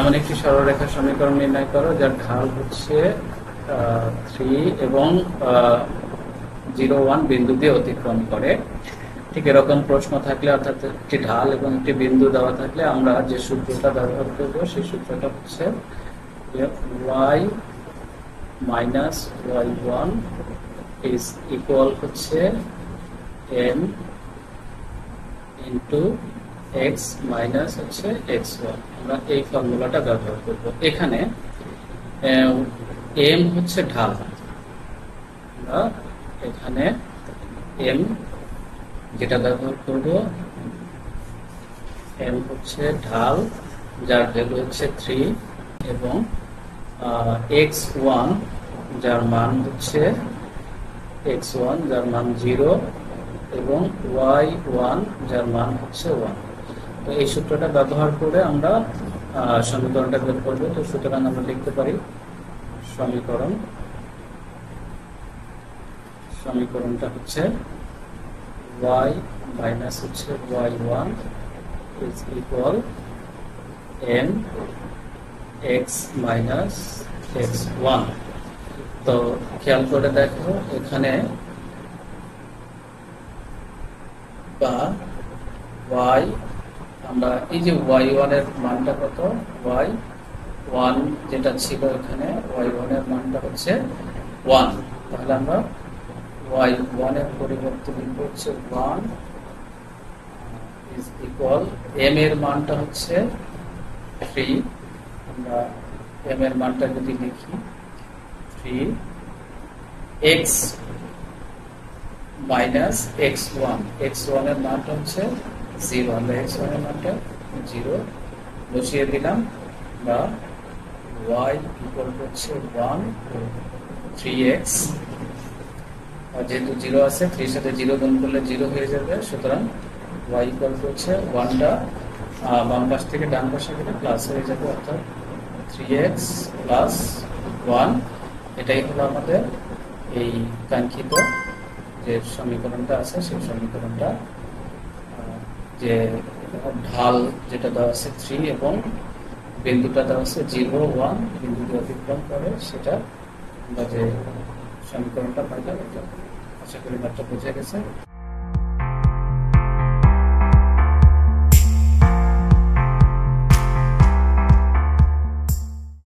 এমন একটি সরলরেখা সমীকরণ নির্ণয় করো যার ঢাল হচ্ছে 3 এবং 0, 1 বিন্দু দিয়ে অতিক্রম করে। ঠিক এরকম প্রশ্ন থাকলে, অর্থাৎ একটি ঢাল এবং একটি বিন্দু দেওয়া থাকলে আমরা যে সূত্রটা ব্যবহার করব সেই সূত্রটা হচ্ছে y minus y1 is equal হচ্ছে m ইন্টু এক্স মাইনাস হচ্ছে x1। আমরা এই ফর্মুলাটা ব্যবহার করব। এখানে m হচ্ছে ঢাল, আমরা এখানে m যেটা ব্যবহার করব, m হচ্ছে ঢাল যার ভ্যালু হচ্ছে 3 এবং x1 যার মান হচ্ছে x1 যার মান 0 এবং y1 যার মান হচ্ছে 1। তো এই সূত্রটা ব্যবহার করে আমরা সমীকরণটা বের করব। তো সুতরাং আমরা লিখতে পারি সমীকরণটা হচ্ছে y মাইনাস হচ্ছে y1 is equal m x minus x1। তো খেয়াল করে দেখো এখানে বা y, আমরা এই যে y1 এর মানটা কত, y1 যেটা ছিল এখানে y1 এর মানটা হচ্ছে 1, তাহলে আমরা y1 এর পরিবর্তে লিখব হচ্ছে 1 ইজ ইকুয়াল m এর মানটা হচ্ছে 3, আমরা m এর মানটা যদি লিখি 3 x মাইনাস x1, x1 এর মানটা হচ্ছে 0, আমরা x1 এর মানটা 0 বসিয়ে দিলাম, বা y ইকুয়াল হচ্ছে 1 3x, আর যেহেতু 0 আছে 3 এর সাথে 0 গুণ করলে 0 হয়ে যাবে, সুতরাং y ইকুয়াল হচ্ছে 1টা বাম পাশ থেকে ডান পাশে গেলে প্লাস হয়ে যাবে, অর্থাৎ 3x প্লাস 1। এটাই হলো আমাদের এই কাঙ্ক্ষিত যে সমীকরণটা আছে, সেই সমীকরণটা যে ঢাল যেটা দেওয়া আছে 3 এবং বিন্দুটা দেওয়া আছে 0, 1 বিন্দু দিয়ে অতিক্রম করে, সেটা আমরা যে সমীকরণটা পাইলাম, এটা আশা করি ম্যাথটা বুঝে গেছে।